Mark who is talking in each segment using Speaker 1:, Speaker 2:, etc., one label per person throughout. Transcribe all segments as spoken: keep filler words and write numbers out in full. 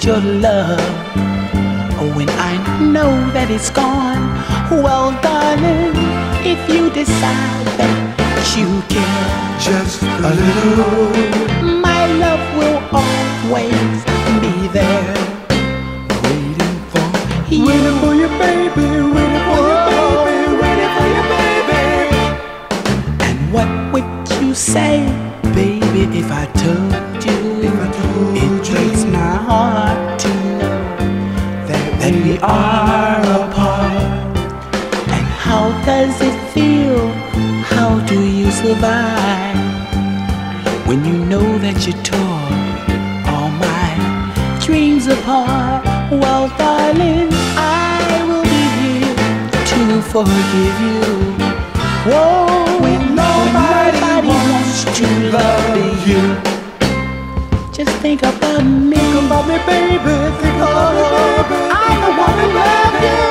Speaker 1: your love. When I know that it's gone, well, darling, if you decide that you care
Speaker 2: just a little,
Speaker 1: my love will always be there,
Speaker 2: waiting for
Speaker 1: you.
Speaker 2: Waiting for you, baby. Waiting for you, baby. Waiting for you, baby.
Speaker 1: And what would you say, baby, if I told you?
Speaker 2: If I told
Speaker 1: it breaks
Speaker 2: you.
Speaker 1: my heart to know that, that we are apart. And how does it feel? How do you survive when you know that you tore all my dreams apart? Well, darling, I will be here to forgive you. Whoa,
Speaker 2: When nobody,
Speaker 1: nobody wants to love you. Just think about me.
Speaker 2: Think about me, baby. Think about me, baby.
Speaker 1: I'm the one who loves you.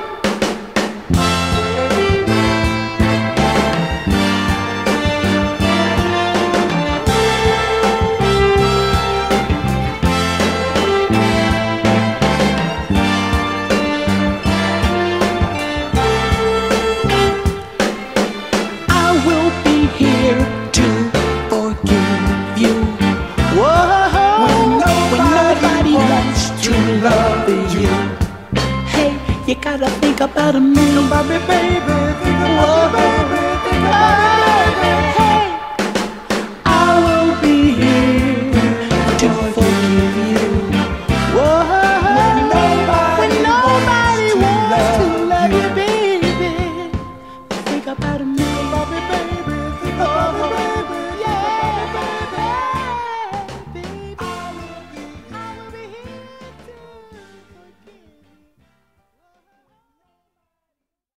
Speaker 1: I will be here to forgive you. Whoa,
Speaker 2: When
Speaker 1: nobody wants to love you.
Speaker 2: you.
Speaker 1: Hey, you gotta think about me.
Speaker 2: Think about me, baby.